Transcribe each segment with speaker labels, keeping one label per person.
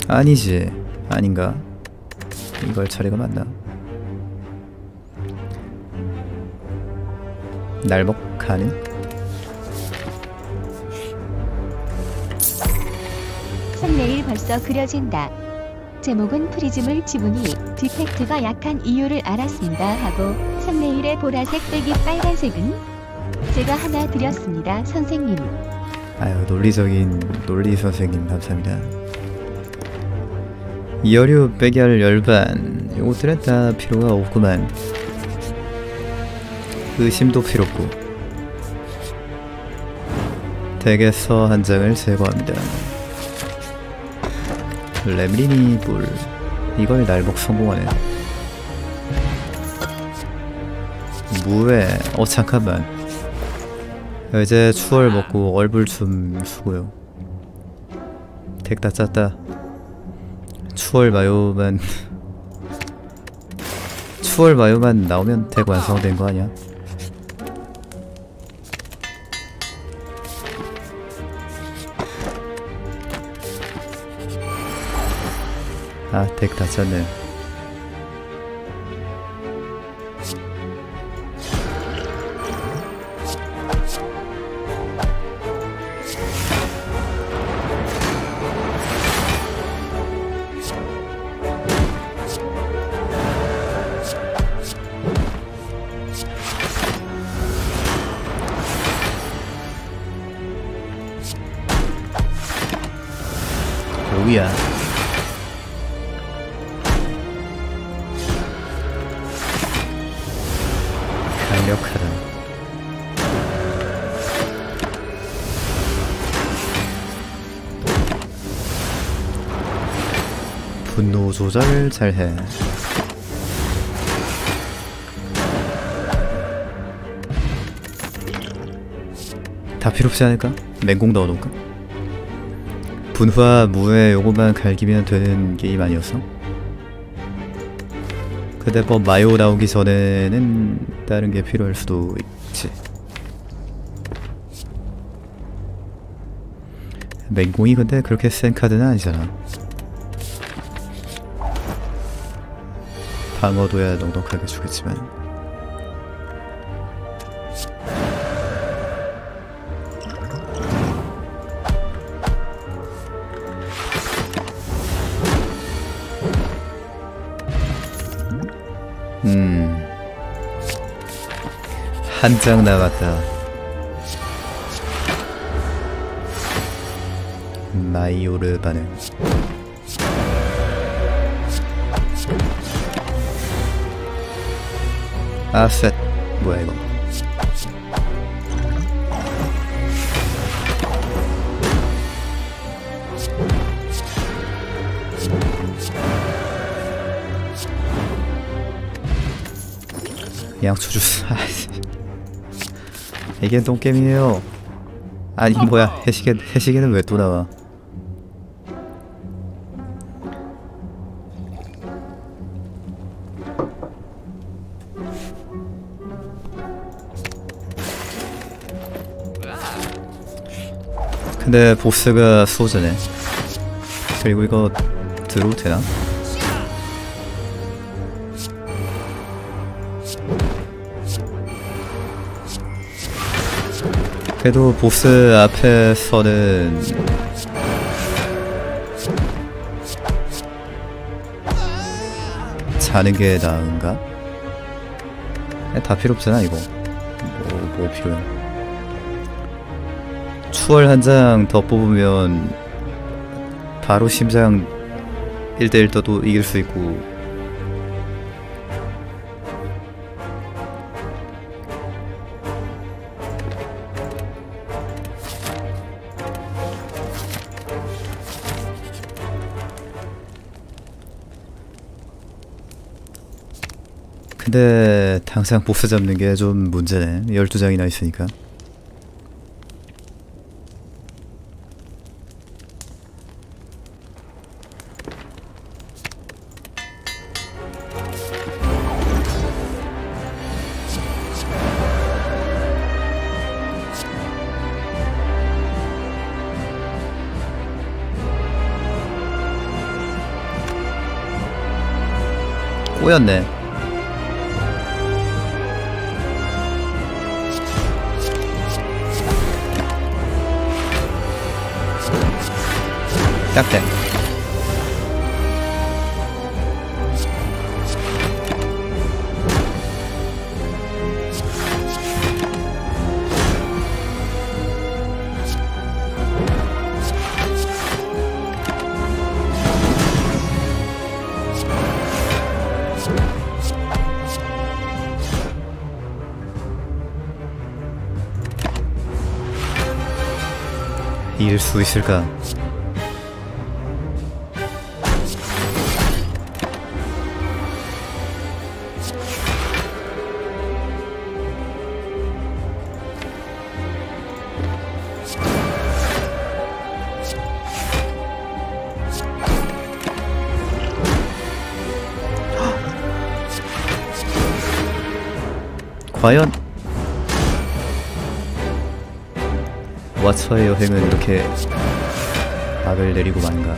Speaker 1: 아니지. 아닌가? 이걸 차례가 맞나? 날먹하는?
Speaker 2: 썸네일 벌써 그려진다. 제목은 프리즘을 집으니 디펙트가 약한 이유를 알았습니다 하고 썸네일의 보라색 빼기 빨간색은 제가 하나 드렸습니다 선생님.
Speaker 1: 아유, 논리적인 논리 선생님 감사합니다. 여류 빼기할 열반 요것들은 다 필요가 없구만. 의심도 필요 없고. 덱에서 한 장을 제거합니다. 렘리니 불 이걸 날먹 성공하네. 무에 잠깐만. 이제 추월 먹고 얼굴 좀 쓰고요. 덱 다 짰다. 추월 마요만 추월 마요만 나오면 덱 완성된 거 아니야? 아, 덱 다 짰네. 여기야. 강력하다. 분노 조절 잘해. 다 필요 없지 않을까? 맹공 넣어놓을까? 분화 무에 요거만 갈기면 되는 게임 아니었어? 근데 뭐 마요 나오기 전에는 다른 게 필요할 수도 있지. 맹공이 근데 그렇게 센 카드는 아니잖아. 방어도야 넉넉하게 주겠지만. 한 장 남았다. 마이오르 반응. 아셋. 뭐야 이거. 양초 주스. 이게 똥게임이에요. 아니 뭐야, 해시계는 왜 또 나와? 근데 보스가 수호자네. 그리고 이거 들어도 되나? 그래도 보스 앞에서는 자는 게 나은가? 다 필요 없잖아 이거. 뭐 필요해? 추월 한 장 더 뽑으면 바로 심장 1대1 떠도 이길 수 있고. 근데 항상 보스 잡는 게 좀 문제네. 12장이나 있으니까. 꼬였네. 딱대. 이길 수 있을까? 과연 와처의 여행은 이렇게 악을 내리고 마는가?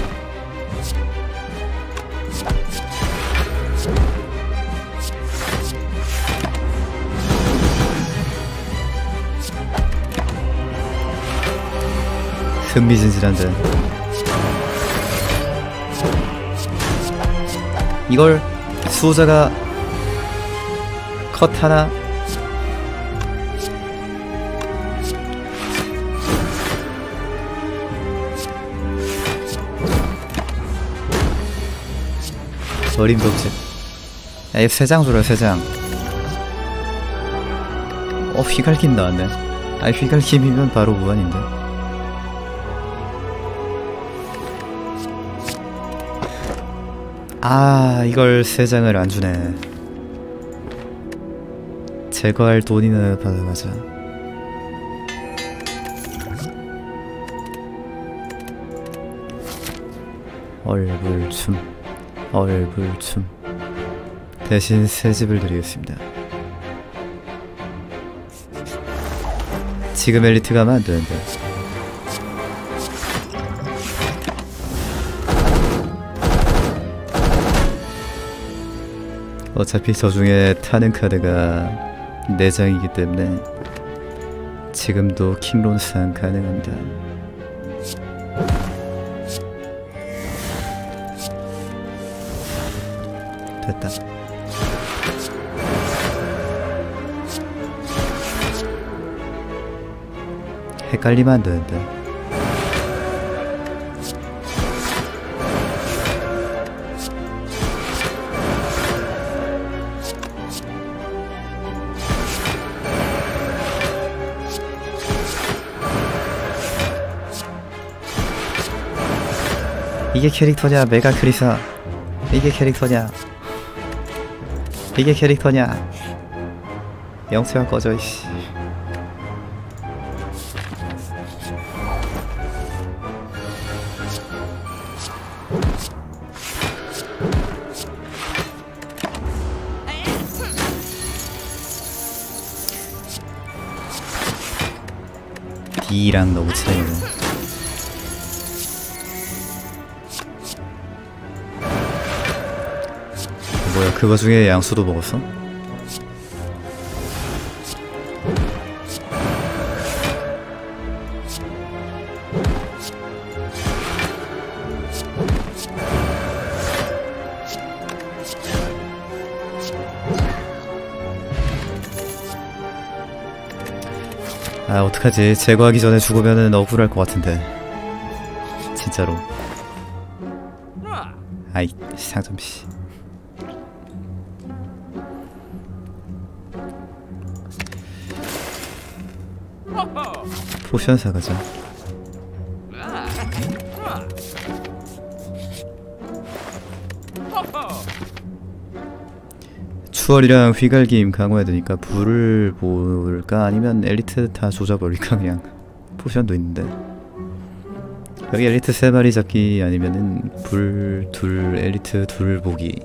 Speaker 1: 흥미진진한데 이걸 수호자가 컷 하나 어림도 없지. 야, 얘 3장 줘라 3장. 휘갈김 나왔네. 아니 휘갈김이면 바로 무한인데. 아 이걸 3장을 안 주네. 제거할 돈이나 받아가자. 얼굴춤 얼굴춤 대신 새집을 드리겠습니다. 지금 엘리트 가면 안 되는데. 어차피 저 중에 타는 카드가 4장이기 때문에 지금도 킹론상 가능합니다. 됐다. 헷갈리면 안 되는데. 이게 캐릭터냐 메가 크리사. 이게 캐릭터냐. 이게 캐릭터냐. 영수야 꺼져 이씨. D랑 너무 차이네. 뭐야 그 와중에 양수도 먹었어? 아 어떡하지. 제거하기 전에 죽으면은 억울할 것 같은데 진짜로. 아이 상점씨. 포션 사가자. 추월이랑 휘갈김 강화해야 되니까 불을 볼까 아니면 엘리트 다 조져버릴까. 그냥 포션도 있는데 여기 엘리트 3마리 잡기 아니면은 불 둘 엘리트 둘 보기.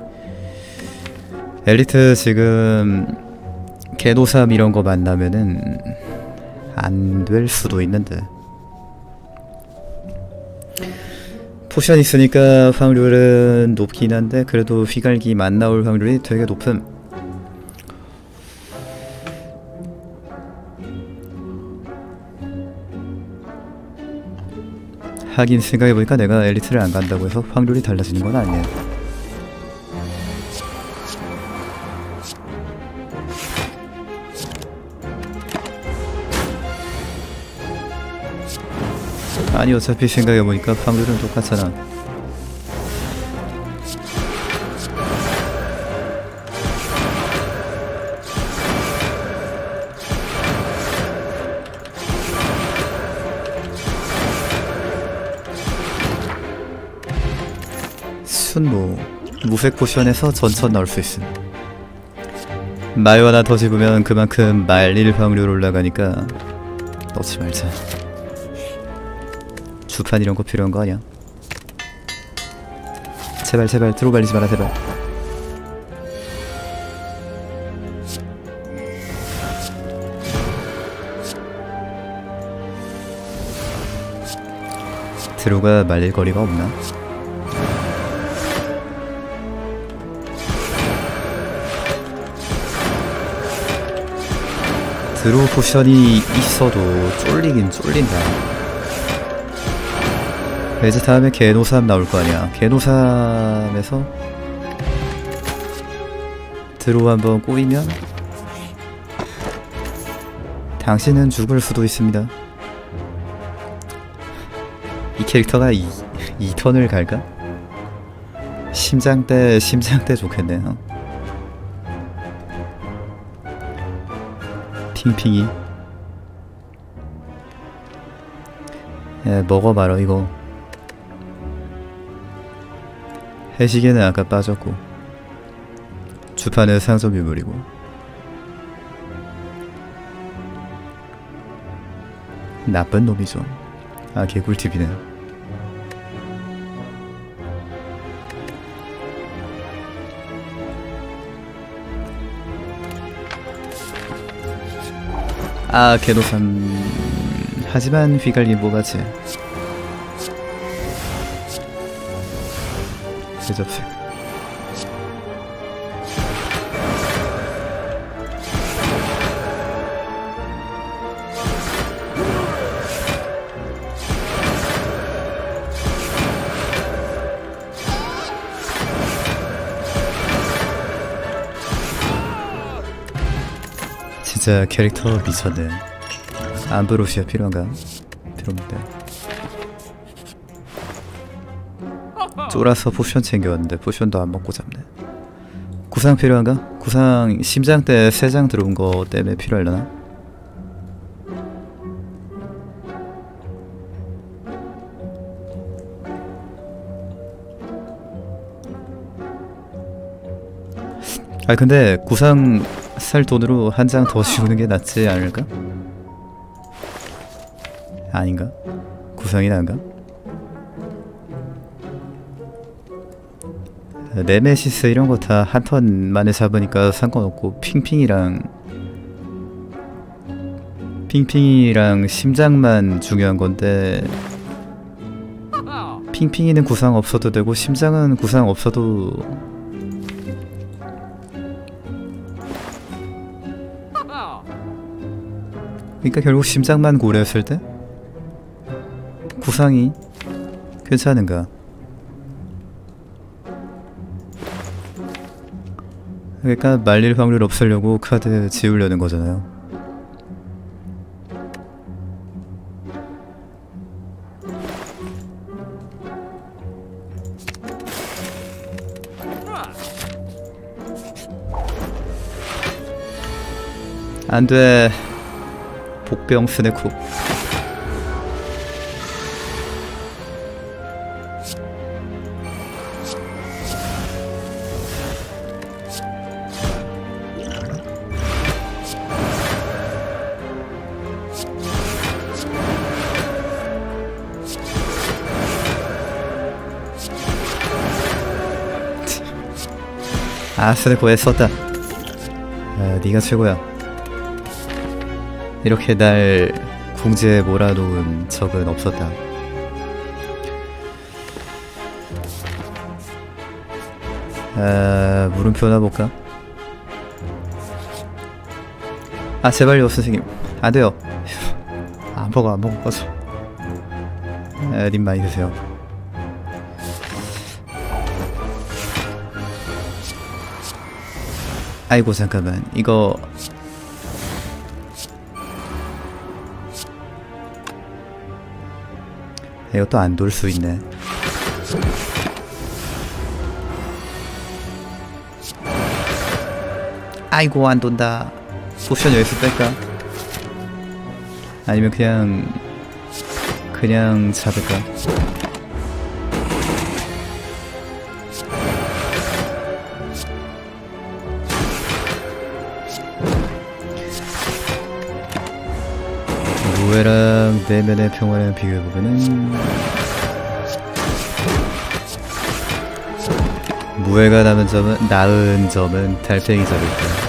Speaker 1: 엘리트 지금 개노삼 이런거 만나면은 안 될 수도 있는데 포션 있으니까 확률은 높긴 한데 그래도 휘갈김 안 나올 확률이 되게 높음. 하긴 생각해보니까 내가 엘리트를 안 간다고 해서 확률이 달라지는 건 아니야. 아니 어차피 생각해보니까 확률은 똑같잖아. 순무 무색 포션에서 전천 넣을 수 있음. 마요 하나 더 집으면 그만큼 말릴 확률 올라가니까 넣지 말자. 주판 이런 거 필요한 거 아니야? 제발 제발 드로 발리지 마라 제발. 드로가 말릴 거리가 없나? 드로 포션이 있어도 쫄리긴 쫄린다. 이제 다음에 개노삼 나올 거 아니야. 개노삼에서 드로 한번 꼬이면 당신은 죽을 수도 있습니다. 이 캐릭터가 2턴을 갈까? 심장대 좋겠네. 핑핑이 먹어봐라 이거. 해시계는 아까 빠졌고 주판은 상점 유물이고. 나쁜 놈이죠. 아 개꿀팁이네. 아 개노삼. 하지만 휘갈림 뽑았지. 대접색. 진짜 캐릭터 미쳤네. 암브로시아 필요한가? 필요 없는데. 쫄아서 포션 챙겨왔는데 포션도 안 먹고 잡네. 구상 필요한가? 구상 심장대 3장 들어온 거 때문에 필요하려나? 아 근데 구상 살 돈으로 한 장 더 지우는 게 낫지 않을까? 아닌가? 구상이 나은가? 네메시스 이런 거 다 한 턴 만에 잡으니까 상관없고 핑핑이랑 심장만 중요한 건데 핑핑이는 구상 없어도 되고 심장은 구상 없어도 그러니까 결국 심장만 고려했을 때 구상이 괜찮은가? 그러니까 말릴 확률 없애려고 카드 지우려는 거잖아요. 안돼. 복병 스네쿠. 아 스네쿠 애썼다. 아, 네가 최고야. 이렇게 날 궁지에 몰아놓은 적은 없었다. 물음표 놔볼까? 아 제발요 선생님 안돼요. 안 먹어 꺼져. 님 많이 드세요. 아이고 잠깐만 이거 이것도 안 돌 수 있네. 아이고 안 돈다. 포션 여기서 뺄까? 아니면 그냥 잡을까? 무해랑 내면의 평화랑 비교해보면은 무해가 나은 점은 달팽이 잡을까?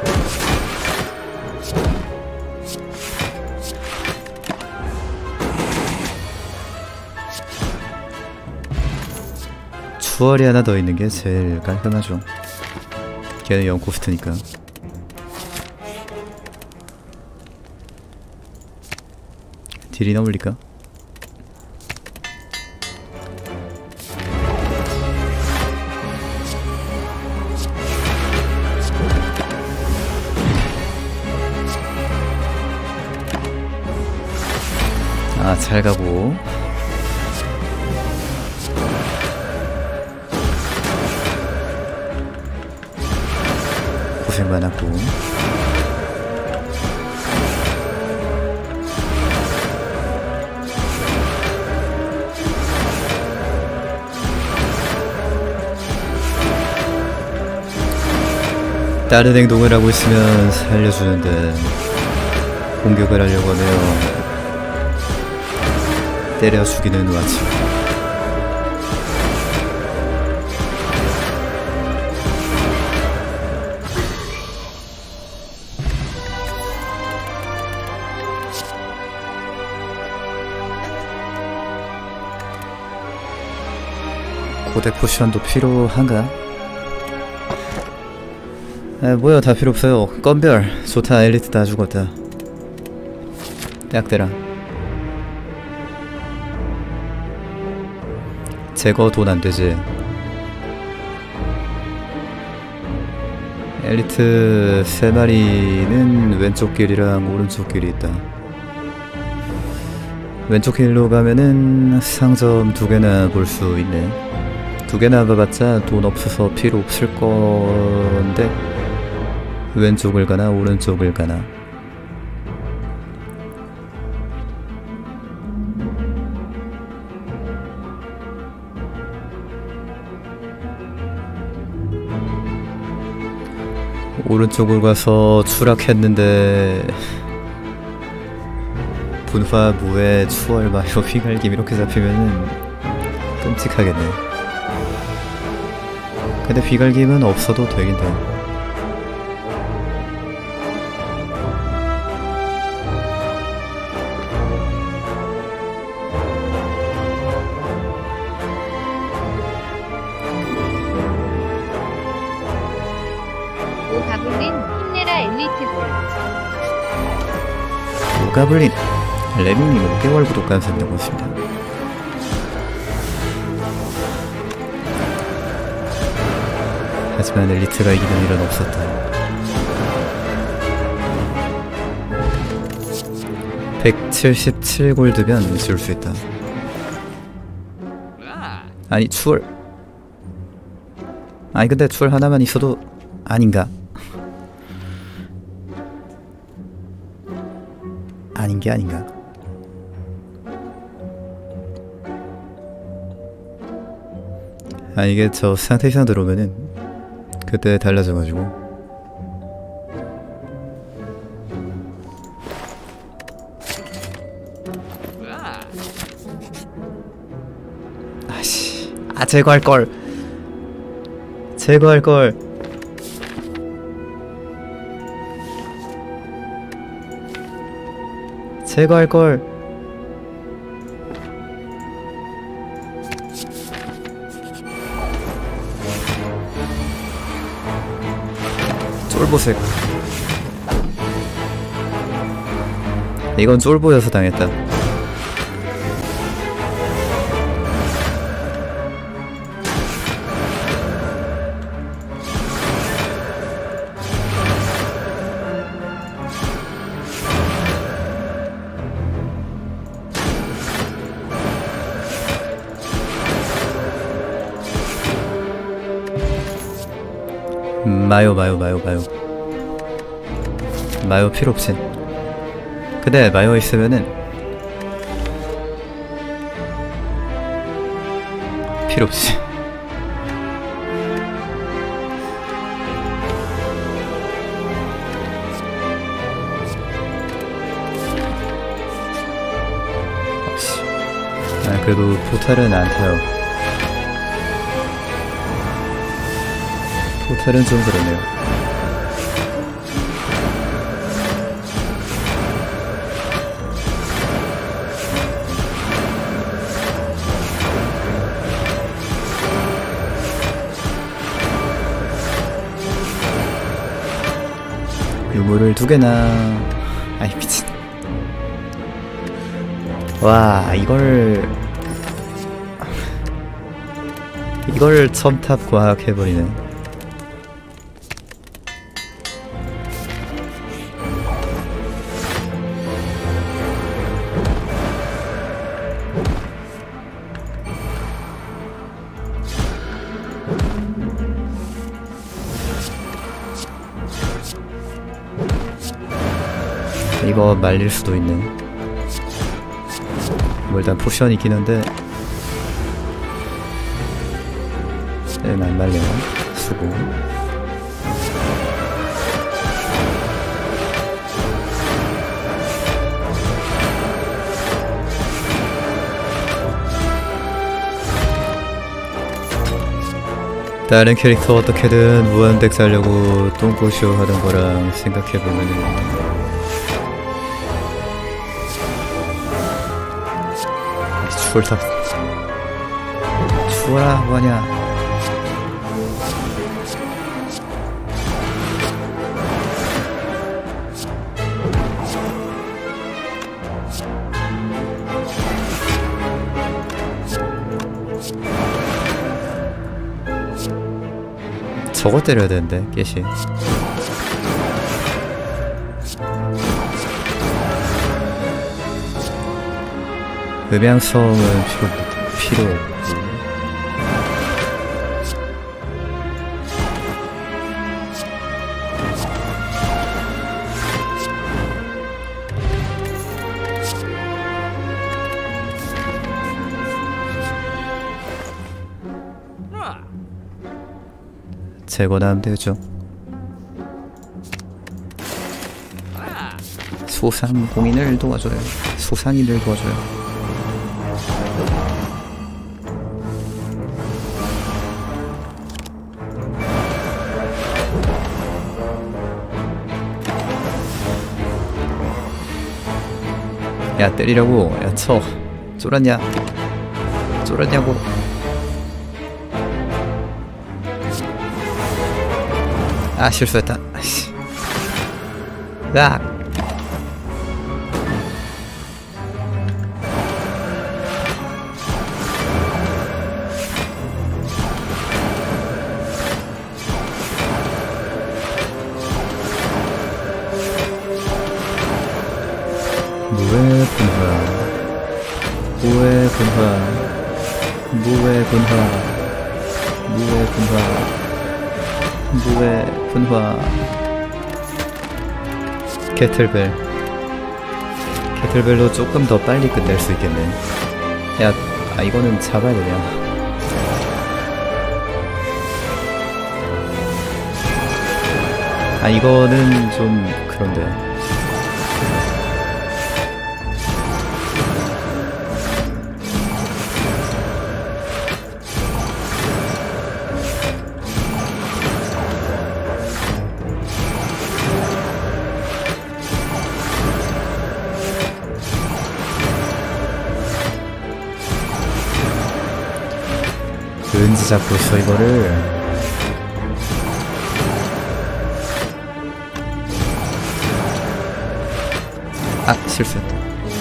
Speaker 1: 추월이 하나 더 있는 게 제일 깔끔하죠. 걔는 0코스트니까. 딜이나 올릴까? 아, 잘 가고. 고생 많았고. 다른 행동을 하고 있으면 살려주는데 공격을 하려고 하면 때려 죽이는 와치. 고대 포션도 필요한가? 뭐야 다 필요 없어요. 건별 좋다. 엘리트 다 죽었다. 딱대라. 제거 돈 안되지. 엘리트 3마리는 왼쪽 길이랑 오른쪽 길이 있다. 왼쪽 길로 가면은 상점 2개나 볼 수 있네. 2개나 가봤자 돈 없어서 필요 없을 건데 왼쪽을 가나 오른쪽을 가나. 오른쪽으로 가서 추락했는데 분화, 무해, 추월, 마요, 휘갈김 이렇게 잡히면은 끔찍하겠네. 근데 휘갈김은 없어도 되긴 돼.
Speaker 2: 오가블린 힘내라 엘리트볼.
Speaker 1: 오가블린 레밍님 5개월 구독 감사합니다. 고맙습니다. 하지만 엘리트가 이기는 일은 없었다. 177골드면 줄 수 있다. 아니 추월. 아니 근데 추월 하나만 있어도 아닌가? 아닌게 아닌가? 아 이게 저 상태 이상 들어오면은 그때 달라져가지고. 아씨, 아 제거할걸. 제거할걸. 제거할걸. 쫄보색. 이건 쫄보여서 당했다. 마요 필요 없지. 근데 마요 있으면은 필요 없지. 아, 그래도 포탈은 안 타요. 포탈은 좀 그러네요. 유물을 2개나. 아이 미친. 와 이걸 첨탑 과학 해버리네. 이거 말릴 수도 있네. 뭐 일단 포션이 있긴 한데 얘는 안 말려. 수고. 다른 캐릭터 어떻게든 무한덱 살려고 똥꼬쇼 하던 거랑 생각해보면은 추월탑 추월아 뭐하냐. 저거 때려야 되는데 깨시. 음향성은 필요 없고. 제거하면 되죠. 소상공인을 도와줘요. 소상인을 도와줘요. 야 때리려고. 야 쳐. 쫄았냐? 쫄았냐고. 아 실수했다. 아이씨. 야. 무의 분화. 무의 분화. 무의 분화. 무의 분화. 무의 분화. 캐틀벨로 조금 더 빨리 끝낼 수 있겠네. 야, 아 이거는 잡아야 되냐? 아 이거는 좀 그런데. 왠지 잡고 있어 이거를. 아, 실수했다.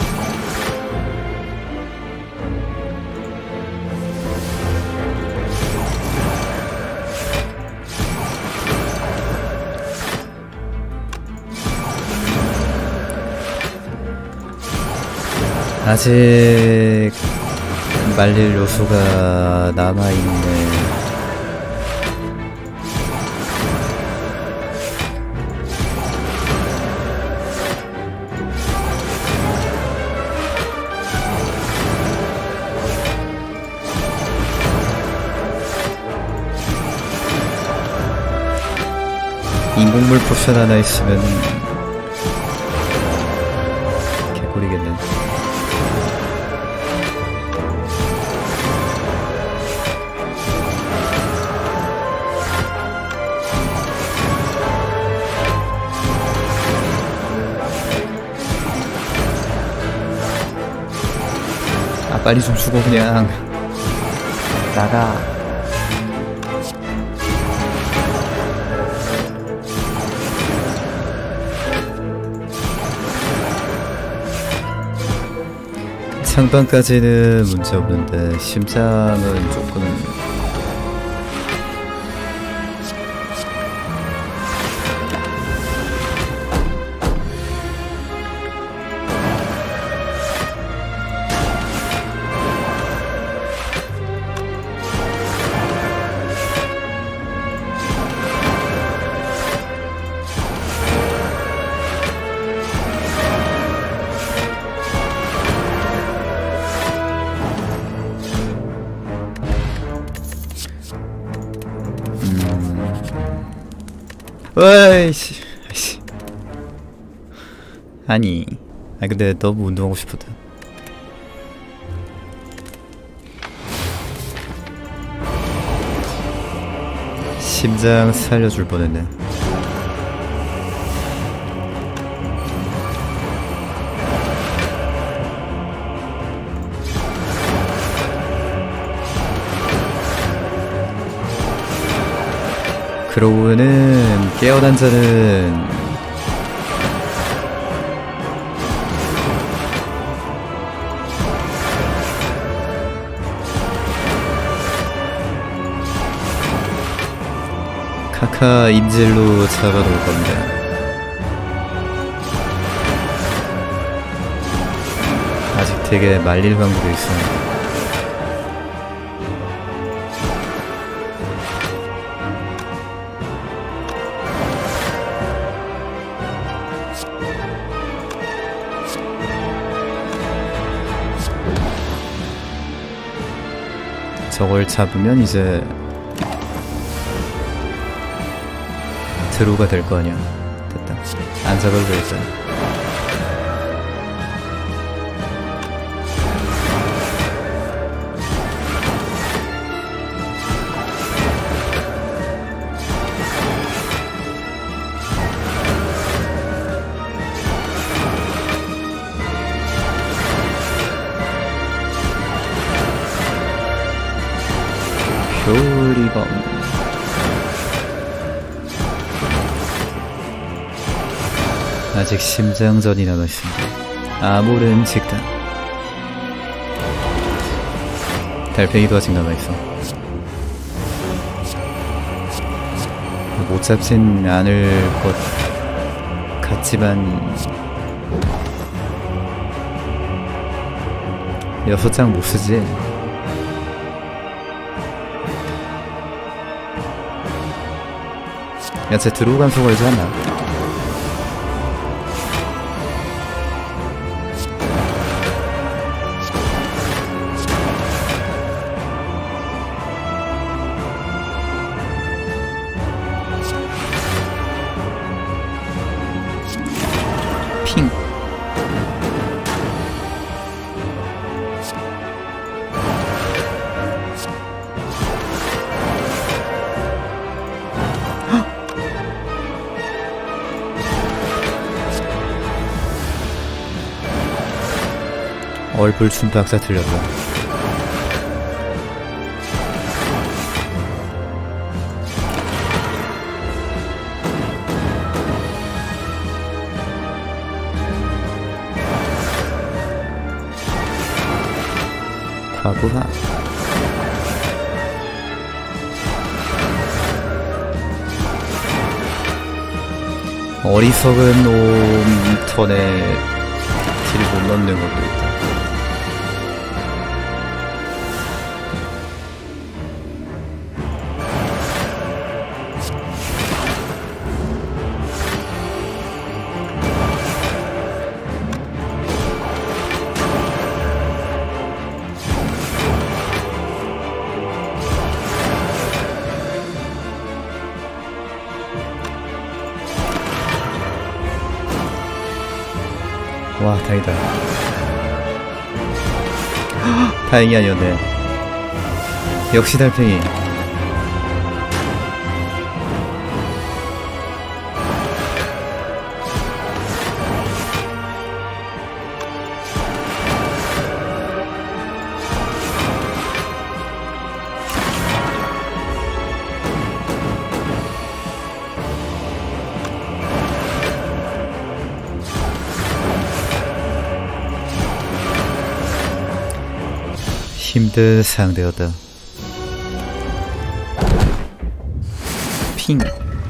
Speaker 1: 아직 말릴 요소가 남아있네. 인공물 포션 하나 있으면 개꿀이겠네. 아, 빨리 좀 죽어 그냥. 나가. 상반까지는 문제 없는데 심장은 조금 어이씨, 아이씨. 아니, 근데 너무 운동하고 싶었다. 심장 살려줄 뻔했네. 그로우는 깨어난 자는 카카 인질로 잡아놓을 겁니다. 아직 되게 말릴 방법이 있어. 저걸 잡으면 이제 드루가 될 거 아니야. 됐다. 안 잡아도 되겠다. 효리범. 아직 심장전이 남아있습니다. 아무른 직단. 달팽이도 아직 남아있어. 못 잡진 않을 것 같지만 6장 못 쓰지. 야, 쟤 드로우 감소 걸지 않나? 핑. 얼불춘 박사 틀렸다. 하부하. 어리석은 놈 턴에 딜 못 넣는 것도 있다. 와, 다행이다. 다행이 아니었네. 역시 달팽이. 힘든 상대였다. 핑.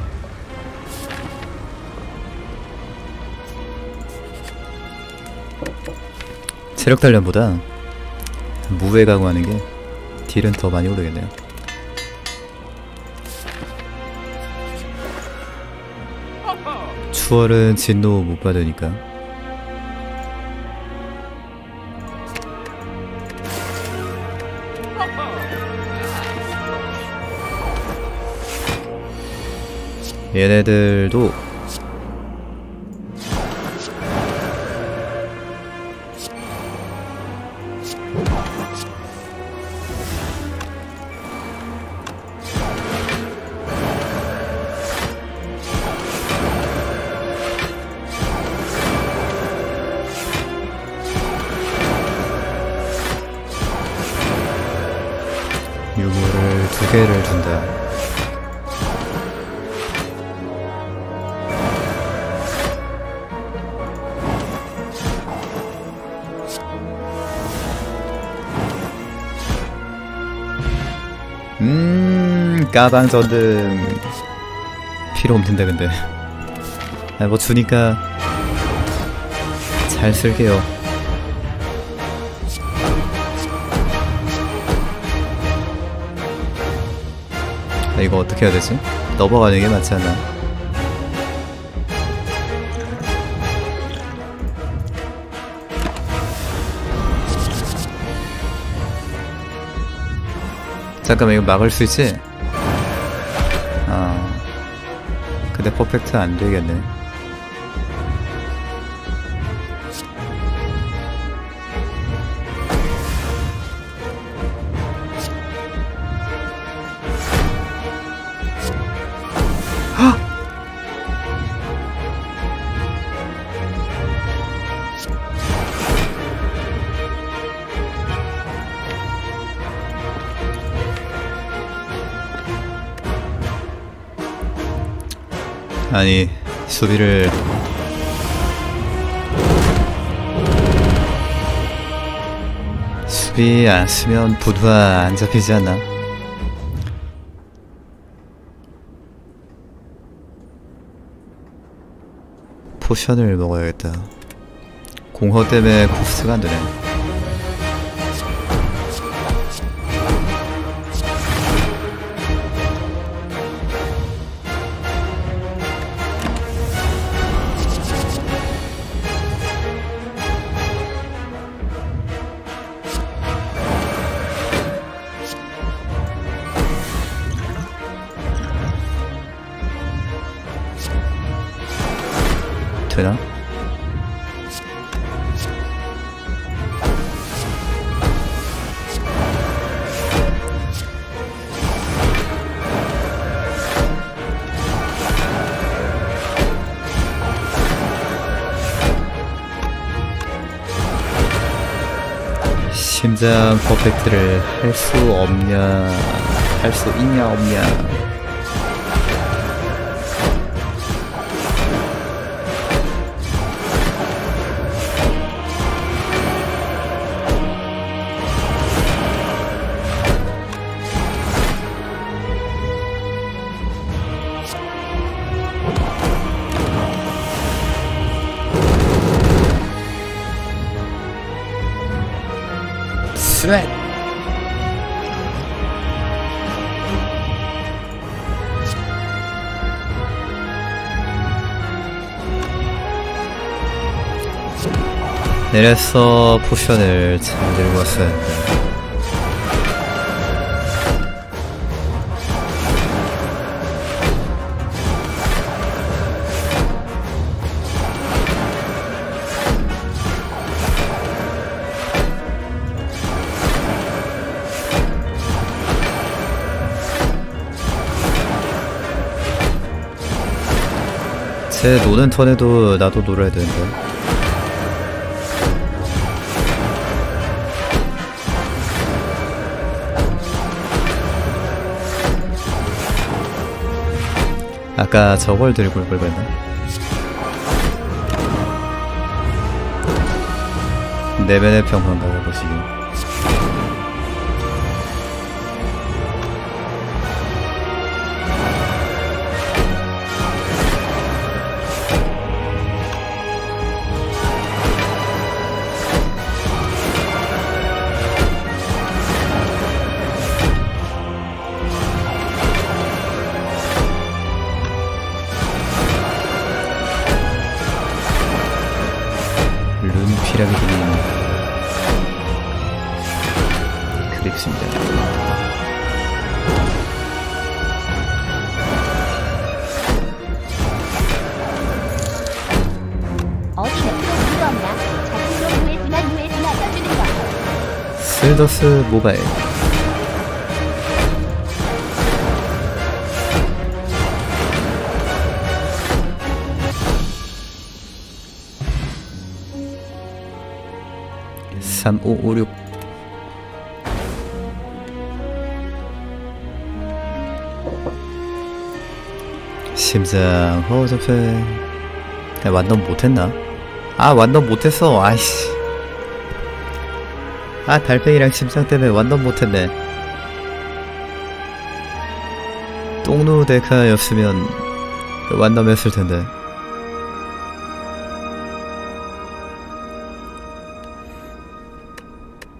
Speaker 1: 체력 단련보다 무회 강화하는 게 딜은 더 많이 오르겠네요. 추월은 진노 못 받으니까. 얘네들도 유물을 2개를 준다. 까방 전등 필요 없는데 근데 뭐 주니까 잘 쓸게요. 이거 어떻게 해야 되지? 넘어가는 게 맞지 않나? 잠깐만, 이거 막을 수 있지? 근데 퍼펙트 안 되겠네. 아니, 수비를 수비 안 쓰면 부두화 안 잡히지 않나? 포션을 먹어야겠다. 공허 때문에 코스트가 안 되네. 되나? 심장 퍼펙트를 할 수 없냐, 할 수 있냐 없냐. 스웻! 내려서 포션을 잘 들고 왔어야 했는데. 쟤 노는 턴에도 나도 놀아야 되는데. 아까 저걸 들고 올 걸 그랬나? 내면의 평화가 가보시기. 룬 피라미드는 그립습니다.
Speaker 2: 어디 매트로 이거 없나? 자동으로 후에 분할 후에 분할 써주는 거.
Speaker 1: 슬더스 모바일. (3, 5, 5, 6) 심장 허접해. 완전 못했나? 아 완전 못했어. 아이씨. 아 달팽이랑 심장 때문에 완전 못했네. 똥누 데카였으면 완전 했을 텐데.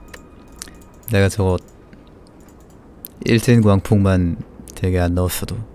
Speaker 1: 내가 저거 일진 광풍만 되게 안 넣었어도